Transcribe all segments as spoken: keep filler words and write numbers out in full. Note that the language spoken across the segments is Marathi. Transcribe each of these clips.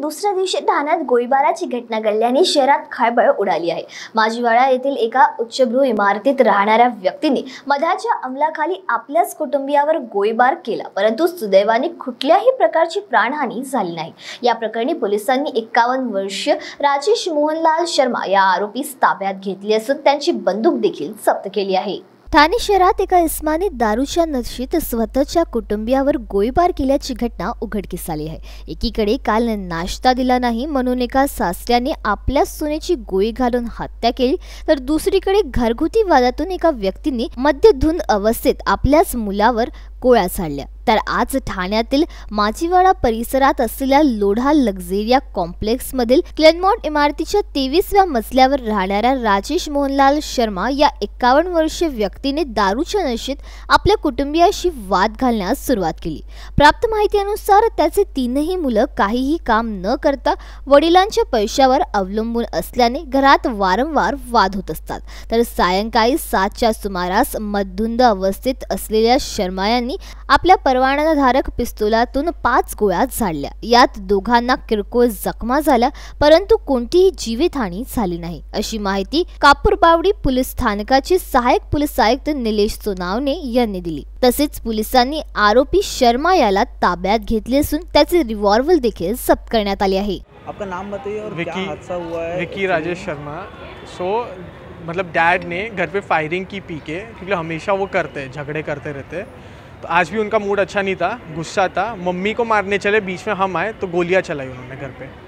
दुसऱ्या दिवशी ठाण्यात गोळीबाराची घटना घडल्याने शहरात खळबळ उडाली आहे। माजीवाडा येथील एका उच्चभ्रू इमारतीत राहणाऱ्या व्यक्तीने मधाच्या अंमलाखाली आपल्याच कुटुंबियावर गोळीबार केला, परंतु सुदैवाने कुठल्याही प्रकारची प्राणहानी झाली नाही। या प्रकरणी पोलिसांनी एक्कावन्न वर्षीय राजेश मोहनलाल शर्मा या आरोपीस ताब्यात घेतले असून त्यांची बंदूक देखील जप्त केली आहे। ठाणे शहरात एका इस्मानी दारूच्या नशेत स्वतःच्या कुटुंबियावर गोळीबार केल्याची घटना उघडकीस आली आहे। एकीकडे काल नाश्ता दिला नाही म्हणून एका सासऱ्याने आपल्या सुनेची गोळी घालून हत्या केली, तर दुसरीकडे घरगुती वादातून एका व्यक्तीने मद्यधुंद अवस्थेत आपल्याच मुलावर गोळ्या झाडल्या। तर आज ठाण्यातील माजीवाडा परिसरात असलेल्या लोढा लक्झेरिया कॉम्प्लेक्स मधील क्लेनमॉन्ट इमारतीच्या तेवीसव्या मजल्यावर राहणाऱ्या राजेश मोहनलाल शर्मा या एक्कावन्न वर्षीय व्यक्तीने दारूच्या नशेत आपल्या कुटुंबियाशी वाद घालण्यास सुरुवात केली। प्राप्त माहितीनुसार त्याचे तीनही मुलं काहीही काम न करता वडिलांच्या पैशावर अवलंबून असल्याने घरात वारंवार वाद होत असतात। तर सायंकाळी सातच्या सुमारास मद्यधुंद अवस्थेत असलेल्या शर्मा यांनी आपल्या परवानाधारक पिस्तुलातून पाच गोळ्या झाडल्या। यात दोघांना किरकोळ जखमा झाल्या, परंतु कोणतीही जीवितहानी झाली नाही, अशी माहिती कापूरबावडी पोलीस स्थानकाचे सहाय्यक पोलीस आयुक्त निलेश सोनावणे यांनी दिली। तसेच पोलिसांनी आरोपी शर्मा याला ताब्यात घेतले असून त्याचे रिव्हॉल्वर देखील जप्त करण्यात आले आहे। आपका नाम बताइए और क्या हादसा हुआ है? विकी राजेश शर्मा। सो मतलब डैड ने घर पे फायरिंग की पी के, क्योंकि हमेशा वो करते हैं, झगड़े करते रहते हैं। तो आज भी उनका मूड अच्छा नहीं था, गुस्सा था। मम्मी को मारने चले, बीच में हम आए तो गोलियां चलाई उन्होंने घर पे।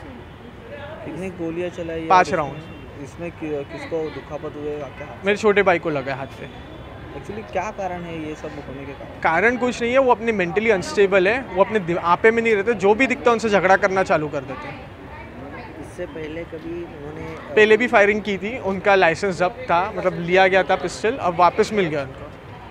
कितनी गोलियां चलाई? पांच राउंड। इसमें कि, किसको दुखापत हुए? क्या? मेरे छोटे भाई को लगा हाथ पे। एक्चुअली क्या कारण है ये सब होने के कारण? कारण कुछ नहीं है, वो अपने मेंटली अनस्टेबल है, वो अपने आपे में नहीं रहते, जो भी दिखता है उनसे झगड़ा करना चालू कर देते हैं। इससे पहले कभी उन्होंने पहले भी फायरिंग की थी, उनका लाइसेंस जब्त था, मतलब लिया गया था पिस्टल, अब वापस मिल गया उनको।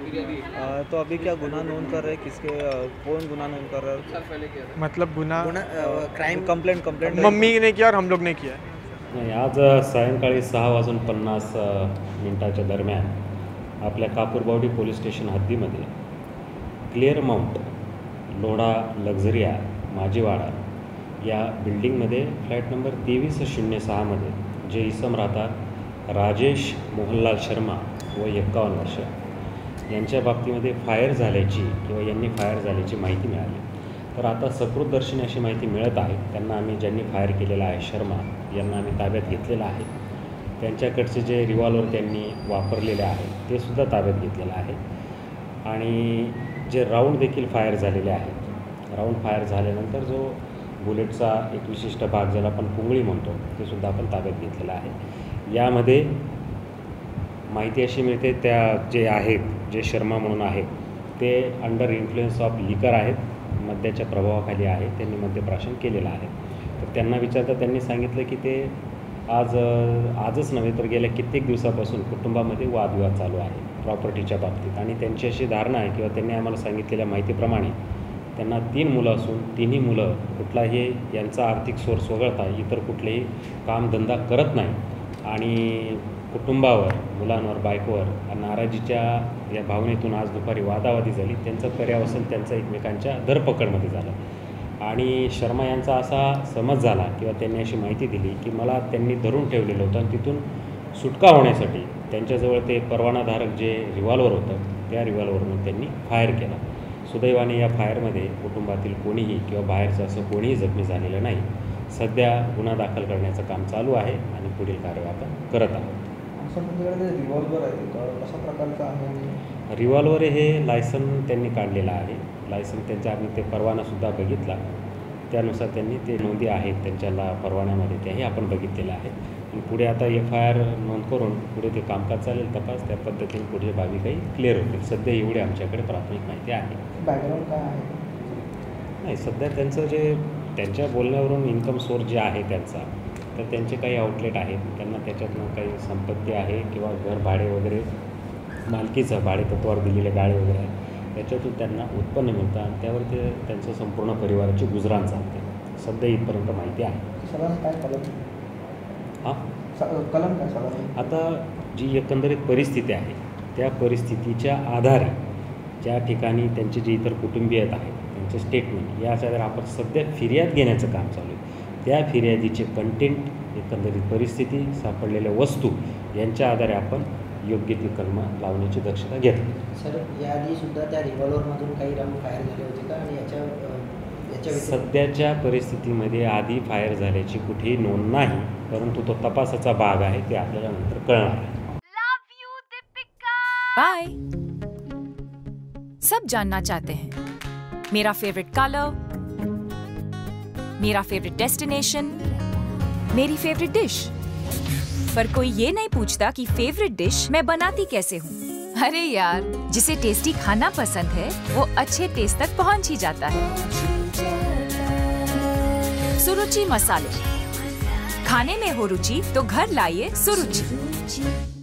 आ, तो अभी क्या गुनाह नोंद कर रहे हैं? किसके कौन गुनाह नोंद कर रहा है? मतलब गुनाह क्राइम कंप्लेंट कंप्लेंट मम्मी ने किया और हम लोग ने किया। नाही, आज सायंकाळी सहा वाजून पन्नास मिनिटाच्या दरम्यान आपल्या कापूरबावडी पोलीस स्टेशन हद्दीमध्ये clear mount Lodha Luxuria Majiwada या बिल्डिंगमध्ये फ्लॅट नंबर तेवीस शून्य सहामध्ये जे इसम राहतात राजेश मोहनलाल शर्मा व एक्कावन्न वर्ष यांच्या बाबतीमध्ये फायर झाल्याची किंवा यांनी फायर झाल्याची माहिती मिळाली। तर आता सकृतदर्शनी अशी माहिती मिळत आहे। त्यांना आम्ही ज्यांनी फायर केलेला आहे शर्मा यांना आम्ही ताब्यात घेतलेलं आहे। त्यांच्याकडचे जे रिव्हॉल्वर त्यांनी वापरलेले आहेत ते सुद्धा ताब्यात घेतलेलं आहे आणि जे राऊंड देखील फायर झालेले आहेत। राऊंड फायर झाल्यानंतर जो बुलेटचा एक विशिष्ट भाग ज्याला आपण पुंगळी म्हणतो ते सुद्धा आपण ताब्यात घेतलेलं आहे। यामध्ये माहिती अशी मिळते त्या जे आहेत जे शर्मा म्हणून आहेत ते अंडर इन्फ्लुएन्स ऑफ लिकर आहेत, मद्याच्या प्रभावाखाली आहे, त्यांनी मद्यप्राशन केलेलं आहे। तर त्यांना विचारता त्यांनी सांगितलं की ते आज आजच नव्हे तर गेल्या कित्येक दिवसापासून कुटुंबामध्ये वादविवाद चालू आहे प्रॉपर्टीच्या बाबतीत आणि त्यांची अशी धारणा आहे किंवा त्यांनी आम्हाला सांगितलेल्या माहितीप्रमाणे त्यांना तीन मुलं असून तिन्ही मुलं कुठलाही यांचा आर्थिक सोर्स वगळता इतर कुठलेही कामधंदा करत नाही आणि कुटुंबावर मुलांवर बायकोवर नाराजीच्या या भावनेतून आज दुपारी वादावादी झाली। त्यांचं पर्यावसन त्यांचं एकमेकांच्या धरपकडमध्ये झालं आणि शर्मा यांचा असा समज झाला किंवा त्यांनी अशी माहिती दिली की मला त्यांनी धरून ठेवलेलं होतं आणि तिथून सुटका होण्यासाठी त्यांच्याजवळ ते परवानाधारक जे रिव्हॉल्वर होतं त्या रिव्हॉल्वरनं त्यांनी फायर केला। सुदैवाने या फायरमध्ये कुटुंबातील कोणीही किंवा बाहेरचं असं कोणीही जखमी झालेलं नाही। सध्या गुन्हा दाखल करण्याचं काम चालू आहे आणि पुढील कार्यवाही आपण करत आहोत। रिव्हॉल्वर आहे कशा प्रकारचा आहे? रिव्हॉल्वर हे लायसन त्यांनी काढलेलं आहे। लायसन त्यांचा आम्ही ते परवानासुद्धा बघितला, त्यानुसार त्यांनी ते नोंदी आहेत त्यांच्याला परवान्यामध्ये त्याही आपण बघितलेलं आहे। आणि पुढे आता एफ आय आर नोंद करून पुढे ते कामकाज चालेल, तपास त्या पद्धतीने पुढे बाबी काही क्लिअर होतील। सध्या एवढी आमच्याकडे प्राथमिक माहिती आहे। बॅकग्राऊंड काय आहे? नाही, सध्या त्यांचं जे त्यांच्या बोलण्यावरून इन्कम सोर्स जे आहे त्यांचा, तर त्यांचे काही आउटलेट आहेत, त्यांना त्याच्यातनं काही संपत्ती आहे किंवा घर भाडे वगैरे मालकीचं भाडे तत्वावर दिलेले गाळे वगैरे आहेत, त्याच्यातून त्यांना उत्पन्न मिळतं आणि त्यावर ते त्यांचं संपूर्ण परिवाराची गुजराण चालते। सध्या इथपर्यंत माहिती आहे। सगळं काय कलम? हां, कलम काय सगळं? आता जी एकंदरीत परिस्थिती आहे त्या परिस्थितीच्या आधारे ज्या ठिकाणी त्यांचे जे इतर कुटुंबीय आहेत त्यांचे स्टेटमेंट या आधारे आपण सध्या फिर्याद घेण्याचं काम चालू आहे। त्या फिर्यादीचे कंटेंट, एकंदरीत परिस्थिती, सापडलेल्या वस्तू यांच्या आधारे आपण योग्य ती कलमं लावण्याची दक्षता घेतो. सर, याआधी सुद्धा त्या रिव्हॉल्वरमधून काही राऊंड फायर झाले होते का? आणि याच्या याच्या व्यतिरिक्त- सध्याच्या परिस्थितीमध्ये आधी फायर झाल्याची कुठेही नोंद नाही, परंतु तो तपासाचा भाग आहे, ते आपल्याला नंतर कळणार आहे. बाय. सब जानना चाहते हैं मेरा फेवरेट कलर, मेरा फेवरेट डेस्टिनेशन, मेरी फेवरेट डिश, पर कोई ये नहीं पूछता कि फेवरेट डिश मैं बनाती कैसे हूँ. अरे यार, जिसे टेस्टी खाना पसंद है वो अच्छे टेस्ट तक पहुँच ही जाता है. सुरुचि मसाले, खाने में हो रुचि तो घर लाइए सुरुचि.